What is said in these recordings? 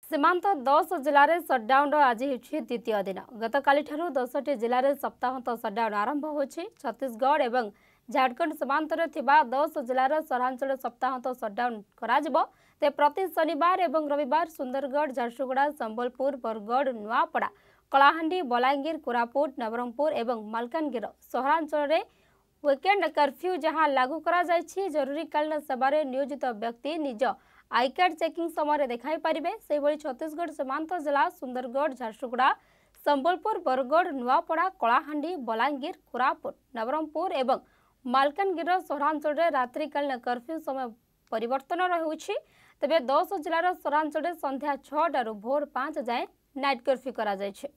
सीमांत 10 जिले में सटडाउन आज द्वितीय दिन गतकाली 10टी जिले में सप्ताहांत सटडाउन आरंभ हो छत्तीसगढ़ और झारखंड सीमांत 10 जिलार सहरांचल सप्ताहांत सटडाउन ते प्रति शनिवार और रविवार सुंदरगढ़ झारसुगुड़ा संबलपुर बरगढ़ नुआपड़ा कलाहांडी बलांगीर कोरापुट नवरंगपुर और मालकानगिरी सहरांचल में वीकेंड कर्फ्यू जहां लागू करा जायछि जरूरीकालीन सेवार नियोजित व्यक्ति निज आई कार्ड चेकिंग समय देखाई पारिबे। से भली छत्तीसगढ़ सीमांत जिला सुंदरगढ़ झारसुगुड़ा संबलपुर बरगढ़ नुआपड़ा कलाहांडी बलांगीर कोरापुट नवरंगपुर और मालकानगिरी सहरांचल रात्रिकालीन कर्फ्यू समय परिवर्तन रहुछि। तेबे 10 जिलार सहरांचल संध्या 6 भोर 5 जाए नाइट कर्फ्यू करा जायछि।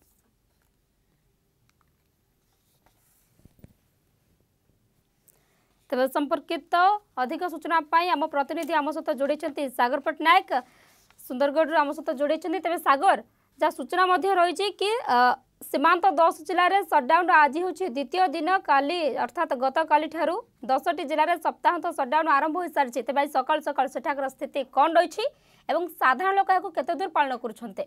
तेज संपर्कित अधिक सूचना आम प्रतिनिधि आम सहित जोड़ी सागर पट्टनायक सुंदरगढ़ आम सहित जोड़ी। तेज सागर जहाँ सूचना रही कि सीमांत 10 जिले में सटडाउन आज हूँ द्वितीय दिन काली अर्थात गत काली 10टी जिले में सप्ताहांत सटडाउन आरंभ हो सारी। तेज सकाल सकाल सेठाकर स्थिति कौन रही और साधारण लोक केते दूर पालन कर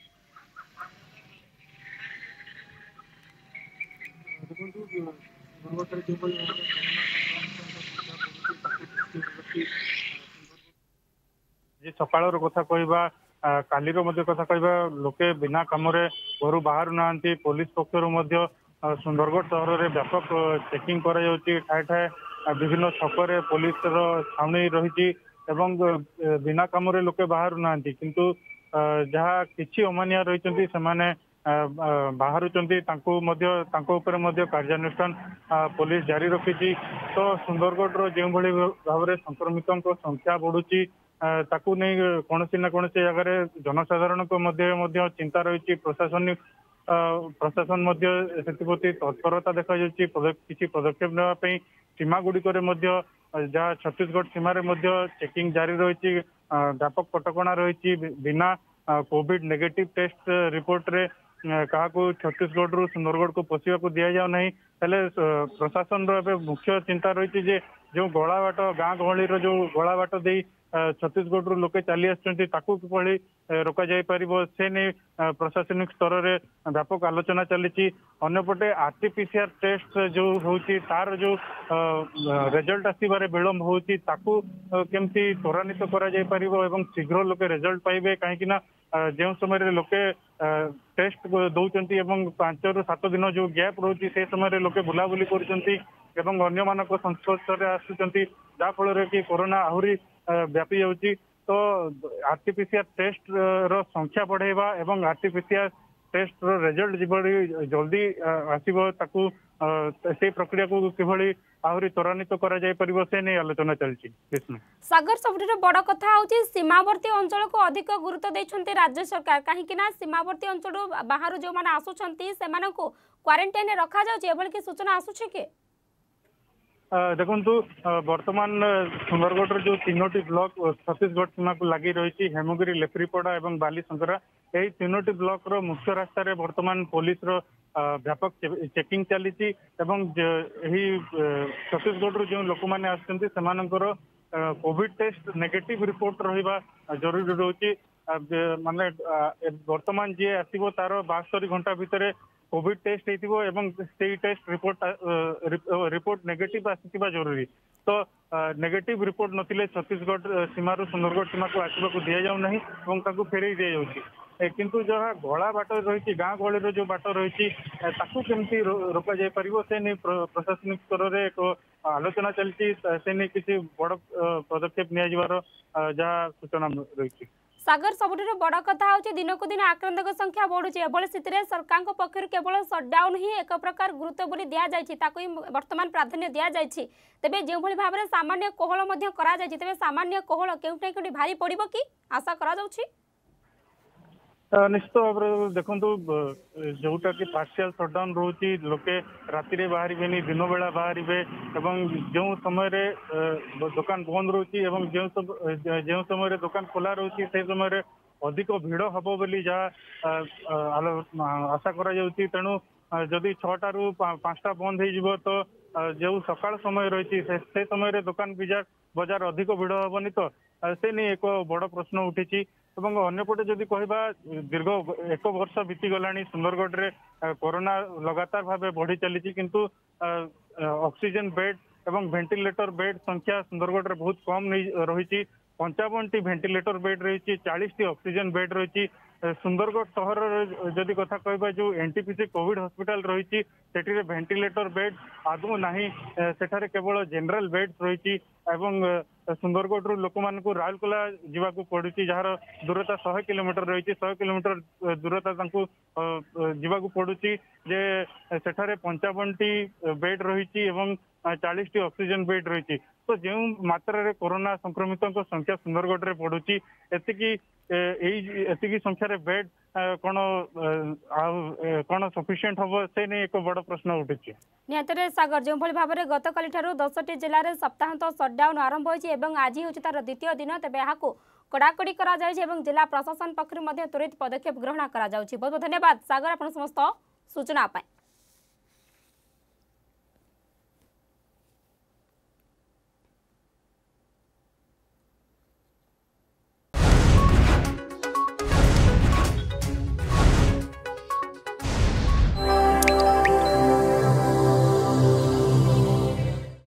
सकाल कथा कहवा कालीर कथा कहवा लोके बिना कम घर बाहर ना पुलिस पक्षर सुंदरगढ़ सहर में व्यापक चेकिंग ठाए ठाए विभिन्न छकरे पुलिस छाउनी रही बिना कम लोके बाहर ना किंतु जहाँ किसी अमानिया रही बाहर कार्यानुष्ठान पुलिस जारी रखी। तो सुंदरगढ़ जो भाव में संक्रमितों संख्या बढ़ुची ताकू नहीं कौन ना कौन जगह जनसाधारण चिंता रही प्रशासन से तत्परता देखा किसी पदक्षेप नापी सीमा गुड़िक जहाँ छत्तीसगढ़ सीमार चेकिंग जारी रही व्यापक कटकणा रही बिना कोविड नेगेटिव टेस्ट रिपोर्ट रे क्या छत्तीसगढ़ रु सुंदरगढ़ को पशिया को दि जाऊ ना प्रशासन मुख्य चिंता रही जो गला बाट गाँ गहली जो गला बाट दे छत्तीसगढ़ रु लोके चली आसुँच रोक जापर से नहीं प्रशासनिक स्तर में व्यापक आलोचना चली। अन्यपटे आरटीपीसीआर टेस्ट जो होची तार जो रिजल्ट आसबार विलंब होची ताकू केमती त्वरान्वित करा जाय परिबो एवं शीघ्र लोके रिजल्ट पाइबे कहीं जो समय लोके टेस्ट दौरान 5 ରୁ 7 दिन जो गैप रोची से समय लोके बुलाबुली कर संस्पर्श आसुँच जहाँफल कि कोरोना आहरी व्यापी जाऊँगी। तो आरटीपीसीआर टेस्ट रो संख्या बढ़ेवा एवं आरटीपीसीआर टेस्ट रो रिजल्ट जिभली जल्दी आसीबो ताकू से प्रक्रिया को किभली आहरी त्वरान्वित करा जाय परिबो से नहीं आलोचना चलछि। सागर सबुठ बड़ कथा होची सीमावर्ती अंचल को अधिक गुरुत्व देछन्ते राज्य सरकार कहीं सीमावर्ती अंचल बाहर जो माने आसुछन्ती सेमानकु क्वारंटाइन रखा जाउछि एबल की सूचना आसुछि के देखु बर्तमान सुंदरगढ़ जो 3टी ब्लॉक छत्तीसगढ़ सीमा को लगी रही हेमगिरी लेफ्रीपड़ा और बालीसंकरा यही 3टी ब्लॉक रो मुख्य रास्ता रे बर्तमान पुलिस रो व्यापक चेकिंग चली छत्तीसगढ़ जो लोक मैंने आसुँच कोविड टेस्ट नेगेटिव रिपोर्ट रहा जरूरी रोचे माने बर्तमान जी आसो तार 72 घंटा भितर कोविड टेस्ट से टेस्ट रिपोर्ट नेगेटिव आसीबा जरूरी। तो नेगेटिव रिपोर्ट नथिले छत्तीसगढ़ सीमा सुंदरगढ़ सीमा को आसवाक दि जाऊ ना फेरई दि जाऊँगी किंतु जहाँ गला बाट रही गाँ गहली जो बाट रही केमती रोक जाय परिबो से नहीं प्रशासनिक स्तर में एक आलोचना चलती से नहीं किसी बड़ पदक्षेप नियाजिबार जहाँ सूचना रही। सागर सबुठ बड़ कथा होची दिन को दिन आक्रांतक संख्या बढ़ुची एभली स्थिति में सरकार पक्षर केवल सटडाउन ही एक प्रकार गुरुत्व बोली दिया जायछि ताको ही वर्तमान प्राधान्य दिया जायछि। तेबे जो भली भाबरे सामान्य कोहल मध्य करा जायछि तेबे सामान्य कोहल केउठै केउठै भारी पड़िबो कि आशा करा जाउछि। निश्चित भाव में देखु जोटा कि पार्शियल सटडाउन रोचे लोके राति बाहर दिन बेला बाहर जो समय दुकान बंद रोचे जो समय दुकान खोला रोचे से समय अधिक भिड़ हम बोली जहाँ आशा करा तेणु जदि 6टा ରୁ 5टा बंद हो तो जो सकाल समय रही से समय दुकान बजार अधिक भिड़ हेनी तो से नहीं एक बड़ प्रश्न उठी। ଏବଂ अन्यपटे जदि कहबा दीर्घ 1 वर्ष बीती गलानी सुंदरगढ़ रे कोरोना लगातार भाव बढ़ी चली किंतु ऑक्सीजन बेड एवं वेंटिलेटर बेड संख्या सुंदरगढ़ रे बहुत कम रही 55 वेंटिलेटर बेड रही 40 टी ऑक्सीजन बेड रही सुंदरगढ़ सहर जदि कथा कहबा जो एनटीपीसी कोविड हॉस्पिटल रही वेंटिलेटर बेड आदौ नहीं सेठारे केवल जनरल बेड रही एवं सुंदरगढ़ रु लोक मान राउरकेला जावाक पड़ुची जार दूरता 100 किलोमीटर रही 100 किलोमीटर दूरता जावाक पड़ुची जे सेठारे 55 टी बेड रही 40 टी ऑक्सीजन बेड रही तो जो मात्रा रे कोरोना संक्रमितों संख्या सुंदरगढ़ रे पड़ुची एतिकी संख्यार बेड कौन कौन सफिशिएंट हम से नहीं एक बड़ प्रश्न उठुची निहतरे सागर जो भाव में गत काली 10टी जिले में सप्ताहांत सटडाउन आरंभ होती आज हूँ तार द्वितीय दिन तेज यहाँ कड़ाकड़ी जिला प्रशासन पक्ष त्वरित पदक्षेप ग्रहण कर बहुत बहुत धन्यवाद सागर आप समस्त सूचना।